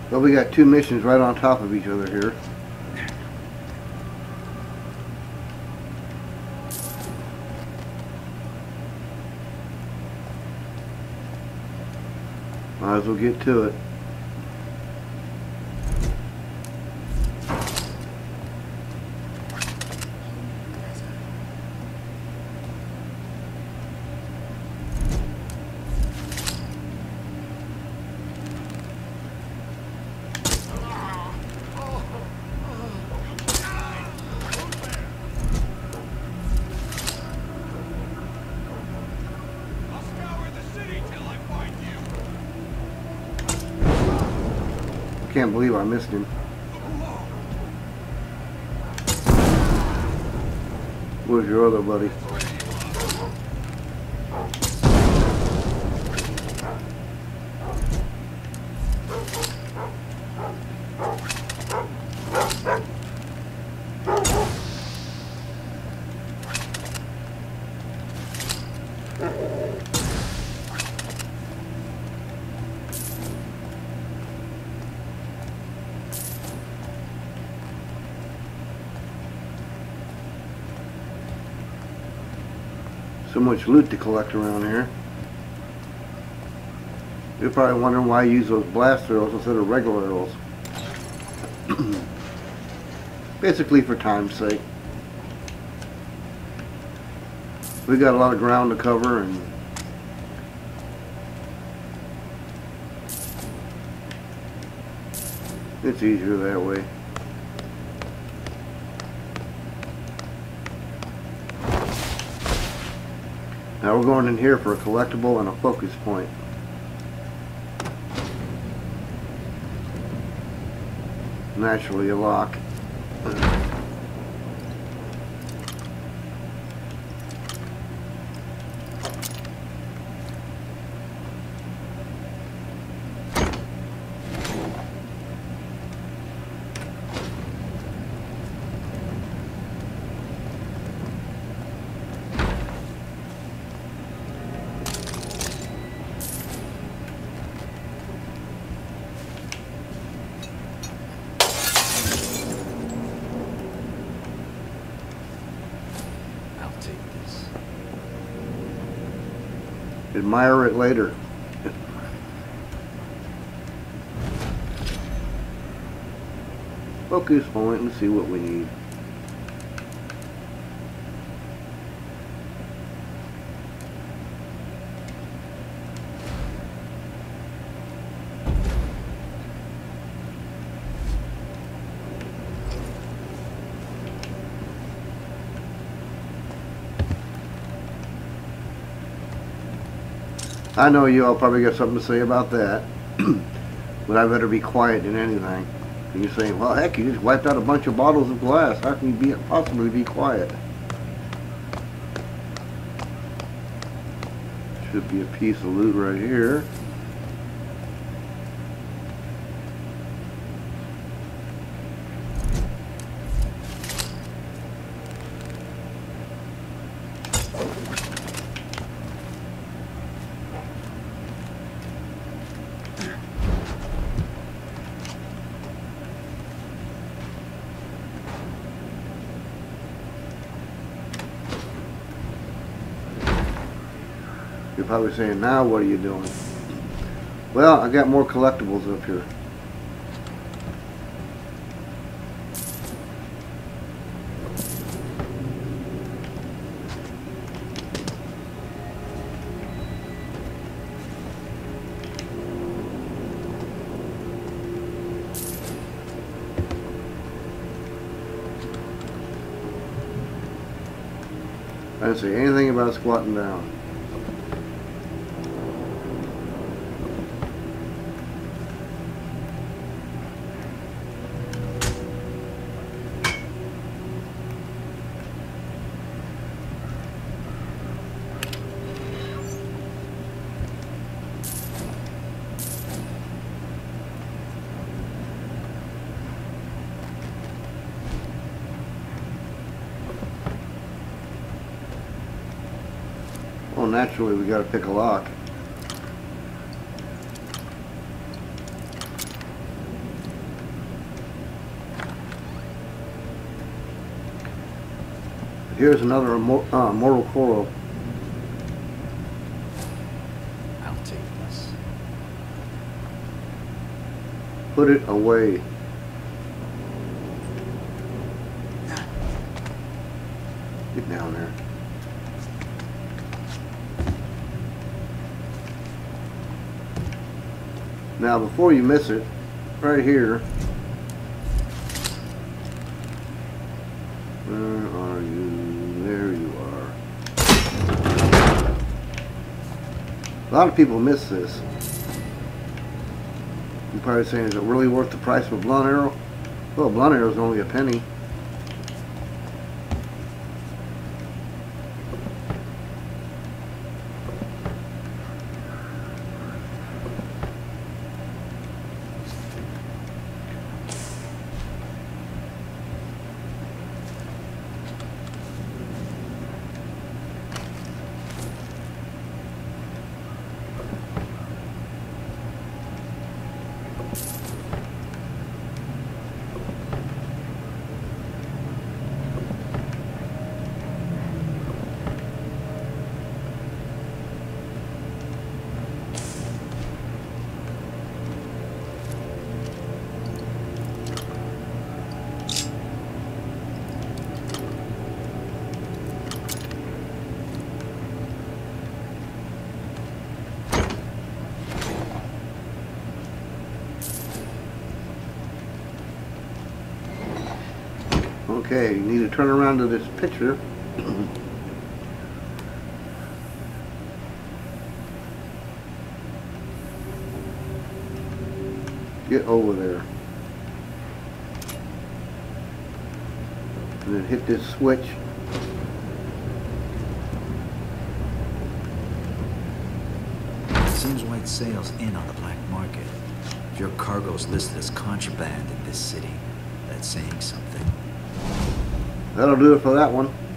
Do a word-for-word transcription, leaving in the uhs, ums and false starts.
Well, we got two missions right on top of each other here. Might as well get to it. Can't believe I missed him. Where's your other buddy? So much loot to collect around here. You're probably wondering why I use those blast arrows instead of regular arrows. Basically for time's sake. We got a lot of ground to cover, and it's easier that way. Now we're going in here for a collectible and a focus point. Naturally a lock. Admire it later. Focus point and see what we need. I know you all probably got something to say about that, but I better be quiet than anything. And you're saying, well, heck, you just wiped out a bunch of bottles of glass. How can you be, possibly be quiet? Should be a piece of loot right here. You're probably saying, now what are you doing? Well, I got more collectibles up here. I didn't say anything about squatting down. Well, naturally we got to pick a lock. Here's another Mor uh, Mortal Coral. I'll take this. Put it away. Get down there. Now, before you miss it, right here. Where are you? There you are. A lot of people miss this. You're probably saying, is it really worth the price of a blunt arrow? Well, a blunt arrow is only a penny. Okay, you need to turn around to this picture. Get over there. And then hit this switch. Seems White Sail's in on the black market. If your cargo's listed as contraband in this city, that's saying something. That'll do it for that one.